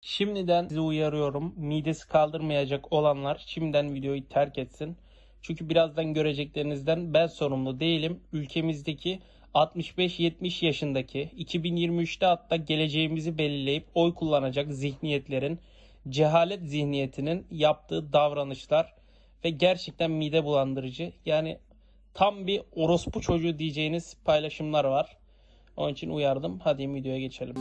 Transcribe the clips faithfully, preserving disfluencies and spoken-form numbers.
Şimdiden sizi uyarıyorum. Midesi kaldırmayacak olanlar şimdiden videoyu terk etsin. Çünkü birazdan göreceklerinizden ben sorumlu değilim. Ülkemizdeki altmış beş yetmiş yaşındaki iki bin yirmi üçte hatta geleceğimizi belirleyip oy kullanacak zihniyetlerin, cehalet zihniyetinin yaptığı davranışlar ve gerçekten mide bulandırıcı. Yani tam bir orospu çocuğu diyeceğiniz paylaşımlar var. Onun için uyardım. Hadi videoya geçelim.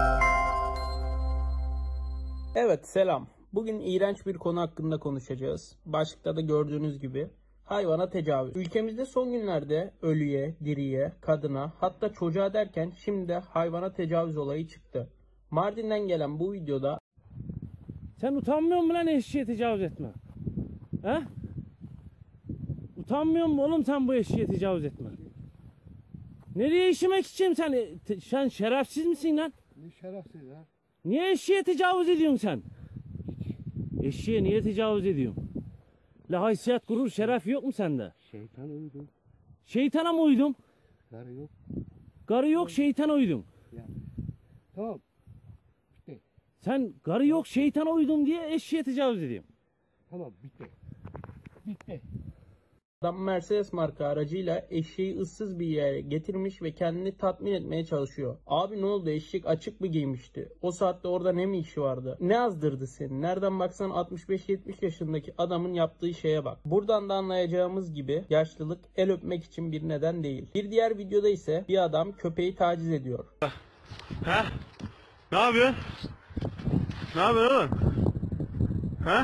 Evet, selam. Bugün iğrenç bir konu hakkında konuşacağız. Başlıkta da gördüğünüz gibi hayvana tecavüz. Ülkemizde son günlerde ölüye, diriye, kadına, hatta çocuğa derken şimdi de hayvana tecavüz olayı çıktı. Mardin'den gelen bu videoda sen utanmıyor musun lan eşeğe tecavüz etme? He? Utanmıyor musun oğlum sen bu eşeğe tecavüz etme? Nereye işemek için sen? Sen şerefsiz misin lan? Ne şerefsiz ha? Niye eşeğe tecavüz ediyorsun sen? Eşeğe niye tecavüz ediyorsun? La haysiyet, gurur, şeref yok mu sende? Şeytan uydum. Şeytana mı uydum? Karı yok. Karı yok, şeytana uydum. Ya. Tamam. Bitti. Sen karı yok, şeytana uydum diye eşeğe tecavüz ediyorsun. Tamam bitti. Bitti. adam Mercedes marka aracıyla eşeği ıssız bir yere getirmiş ve kendini tatmin etmeye çalışıyor. Abi ne oldu, eşek açık mı giymişti? O saatte orada ne mi işi vardı? Ne azdırdı seni? Nereden baksan altmış beş yetmiş yaşındaki adamın yaptığı şeye bak. Buradan da anlayacağımız gibi yaşlılık el öpmek için bir neden değil. Bir diğer videoda ise bir adam köpeği taciz ediyor. Ha? Ne yapıyorsun? Ne yapıyorsun oğlum? Ha?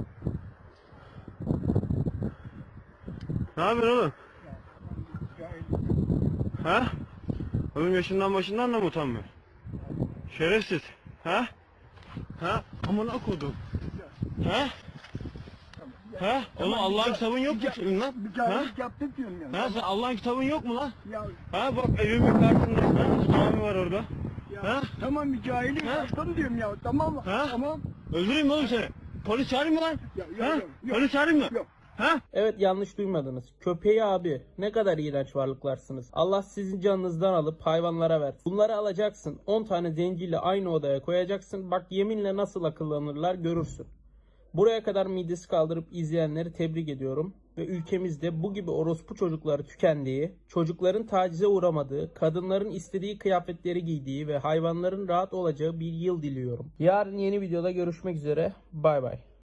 Ne yapıyorsun oğlum? Ha? Oğlum yaşından başından da mı utanmıyorsun? Şerefsiz. Ha? Ha? Amına kodum. Ha? Ha? Oğlum Allah'ın kitabın yok mu senin lan? Bir Ha? cahillik yaptık diyorum ya. Ha sen Allah'ın kitabın yok mu lan? Ya, Ha bak evimin karşısında. Ha? Cami var orada. ya Ha? tamam bir cahillik Ha? yaptım diyorum ya. Tamam mı? Ha? Tamam. Öldüreyim mi oğlum seni? Polis çağırayım mı lan? Ya, yok, Ha? yok, yok. Polis çağırayım mı? Yok. Ha? Evet, yanlış duymadınız. Köpeği abi. Ne kadar iğrenç varlıklarsınız. Allah sizin canınızdan alıp hayvanlara versin. Bunları alacaksın. on tane zenciyle aynı odaya koyacaksın. Bak yeminle nasıl akıllanırlar görürsün. Buraya kadar midesi kaldırıp izleyenleri tebrik ediyorum. Ve ülkemizde bu gibi orospu çocukları tükendiği, çocukların tacize uğramadığı, kadınların istediği kıyafetleri giydiği ve hayvanların rahat olacağı bir yıl diliyorum. Yarın yeni videoda görüşmek üzere. Bay bay.